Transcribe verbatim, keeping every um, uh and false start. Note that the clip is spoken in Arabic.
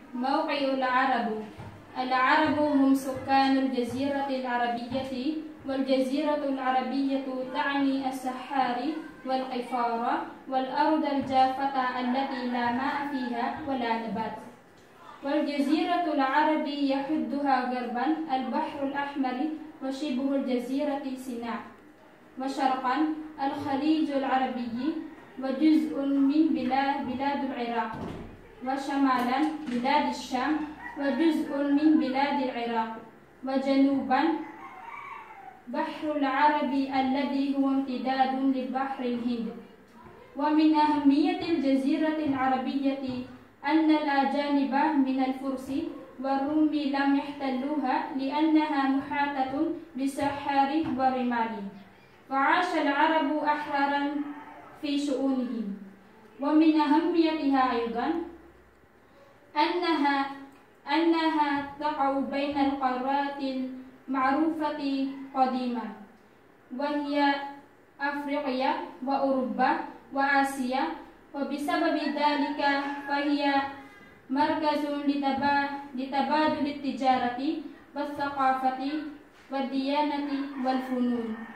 موقع العرب. العرب هم سكان الجزيرة العربية، والجزيرة العربية تعني الصحاري والقفار والأرض الجافة التي لا ماء فيها ولا نبات. والجزيرة العرب يحدها غربا البحر الأحمر وشبه الجزيرة سيناء، وشرقا الخليج العربي وجزء من بلاد بلاد العراق، وشمالا بلاد الشام وجزء من بلاد العراق، وجنوبا بحر العرب الذي هو امتداد لبحر الهند. ومن أهمية الجزيرة العربية أن الأجانب من الفرس والروم لم يحتلوها لأنها محاطة بصحاري ورمال، فعاش العرب أحرارا في شؤونهم. ومن أهميتها أيضا أنها أنها تقع بين القارات المعروفة قديما، وهي أفريقيا وأوروبا وآسيا، وبسبب ذلك فهي مركز لتبادل التجارة والثقافة والديانة والفنون.